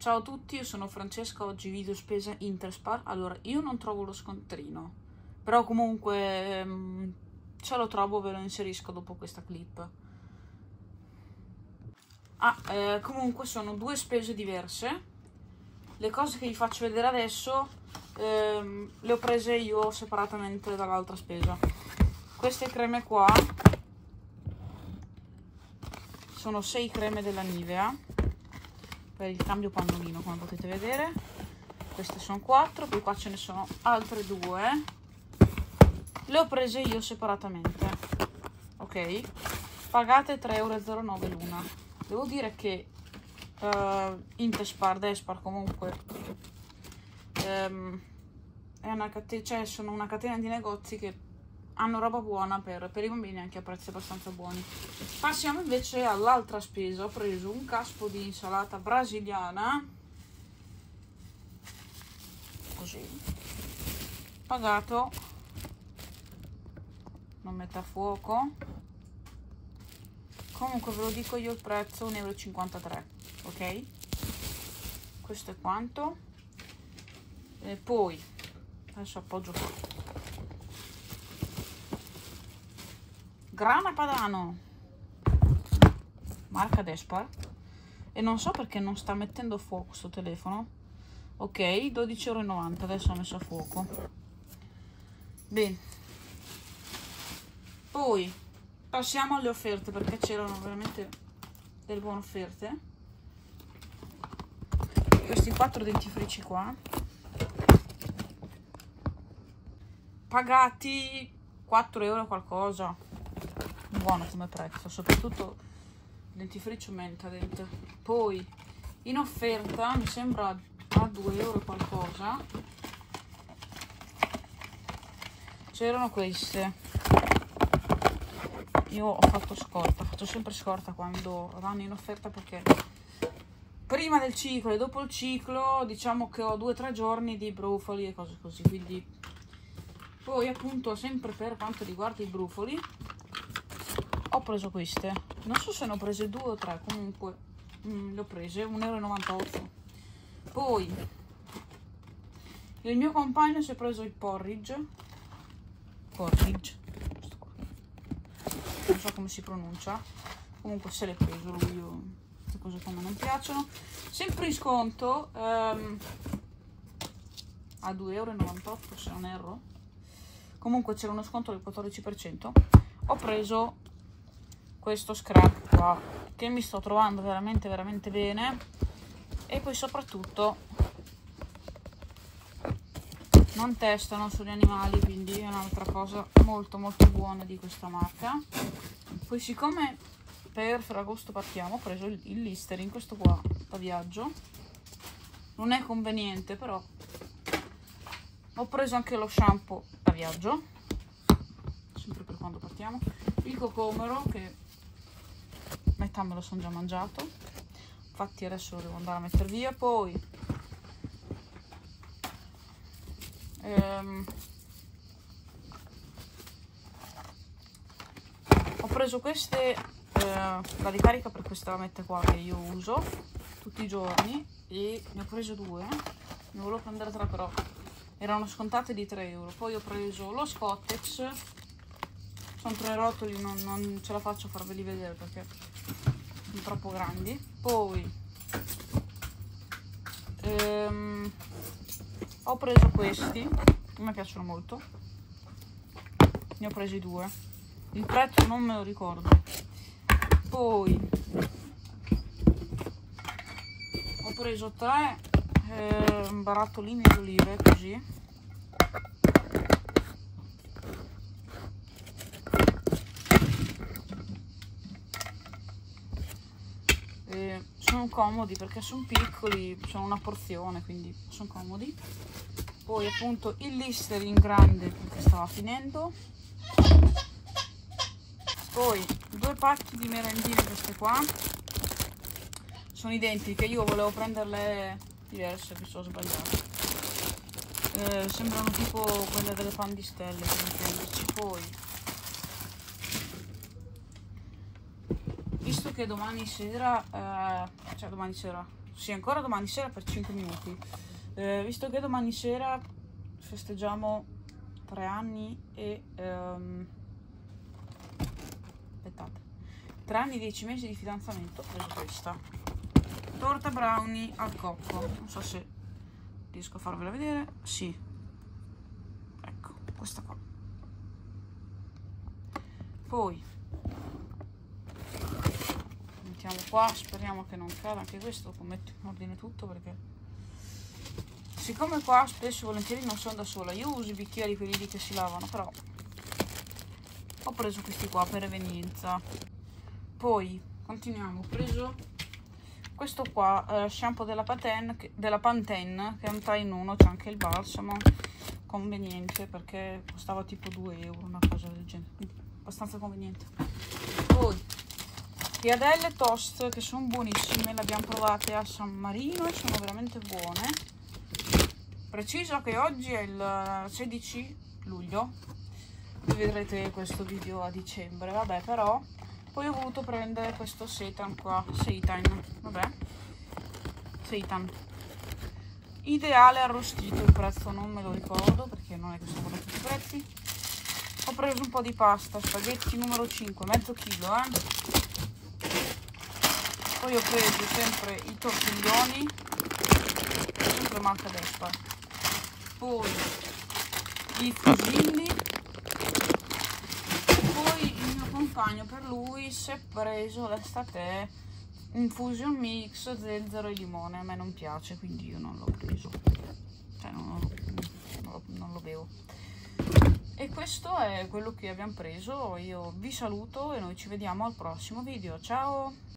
Ciao a tutti, io sono Francesca, oggi video spesa Interspar. Allora, io non trovo lo scontrino, però comunque se lo trovo ve lo inserisco dopo questa clip. Comunque sono due spese diverse. Le cose che vi faccio vedere adesso le ho prese io separatamente dall'altra spesa. Queste creme qua sono 6 creme della Nivea per il cambio pannolino, come potete vedere. Queste sono 4, poi qua ce ne sono altre 2. Le ho prese io separatamente, ok? Pagate 3,09 € l'una. Devo dire che Interspar, Despar comunque è una catena, sono una catena di negozi che hanno roba buona per i bambini anche a prezzi abbastanza buoni. Passiamo invece all'altra spesa. Ho preso un caspo di insalata brasiliana, così, pagato, non mette a fuoco, comunque ve lo dico io il prezzo, 1,53 €, ok? Questo è quanto. E poi adesso appoggio qua. Grana Padano, marca Despar, e non so perché non sta mettendo a fuoco sto telefono. Ok, 12,90 €, adesso ho messo a fuoco. Bene, poi passiamo alle offerte, perché c'erano veramente delle buone offerte. Questi 4 dentifrici qua, pagati 4 € qualcosa, buono come prezzo, soprattutto il dentifricio Mentadent. Poi in offerta mi sembra a 2 € qualcosa c'erano queste. Io ho fatto scorta, faccio sempre scorta quando vanno in offerta, perché prima del ciclo e dopo il ciclo diciamo che ho 2-3 giorni di brufoli e cose così, quindi. Poi appunto, sempre per quanto riguarda i brufoli, ho preso queste, non so se ne ho prese 2 o 3, comunque le ho prese 1,98 €. Poi il mio compagno si è preso il porridge, non so come si pronuncia, comunque se l'è preso lui. Queste cose come non piacciono. Sempre in sconto a 2,98 € se non erro, comunque c'era uno sconto del 14%. Ho preso questo scrub qua, che mi sto trovando veramente veramente bene, e poi soprattutto non testano sugli animali, quindi è un'altra cosa molto molto buona di questa marca. Poi, siccome per Ferragosto partiamo, ho preso il Listerine, questo qua da viaggio, non è conveniente, però ho preso anche lo shampoo da viaggio, sempre per quando partiamo. Il cocomero, che metà me lo sono già mangiato, infatti adesso lo devo andare a mettere via. Poi ho preso queste, la ricarica per questa lametta qua che io uso tutti i giorni, e ne ho preso 2, ne volevo prendere 3 però erano scontate di 3 €. Poi ho preso lo Scottex, sono 3 rotoli, non ce la faccio a farveli vedere perché sono troppo grandi. Poi ho preso questi, a me piacciono molto, ne ho presi 2, il prezzo non me lo ricordo. Poi ho preso 3 barattolini di olive, così, sono comodi perché sono piccoli, sono una porzione, quindi sono comodi. Poi appunto il Listerine grande perché stava finendo. Poi 2 pacchi di merendine, queste qua sono identiche, io volevo prenderle diverse, mi sono sbagliata, sembrano tipo quelle delle pandistelle, per intenderci. Poi, visto visto che domani sera, cioè domani sera, sì, ancora domani sera per 5 minuti, visto che domani sera festeggiamo 3 anni e aspettate, 3 anni e 10 mesi di fidanzamento, ho preso questa torta brownie al cocco, non so se riesco a farvela vedere, sì, ecco, questa qua. Poi mettiamo qua, speriamo che non cada anche questo, dopo metto in ordine tutto, perché siccome qua spesso e volentieri non sono da sola, io uso i bicchieri quelli lì che si lavano, però ho preso questi qua per evenienza. Poi continuiamo, ho preso questo qua, shampoo della Pantene, che è un 3 in 1, c'è anche il balsamo, conveniente perché costava tipo 2 euro, una cosa del genere, quindi abbastanza conveniente. Poi piadelle toast, che sono buonissime, le abbiamo provate a San Marino e sono veramente buone. Preciso che oggi è il 16 luglio, vi vedrete questo video a dicembre, vabbè, però poi ho voluto prendere questo seitan qua, seitan, ideale arrostito, il prezzo non me lo ricordo perché non è che sono tutti i prezzi. Ho preso un po' di pasta, spaghetti numero 5, mezzo chilo, Poi ho preso sempre i tortiglioni, sempre marca Despa. Poi i fusilli. Poi il mio compagno, per lui, si è preso l'estate un fusion mix zenzero e limone. A me non piace, quindi io non l'ho preso, cioè non lo bevo. E questo è quello che abbiamo preso. Io vi saluto e noi ci vediamo al prossimo video. Ciao!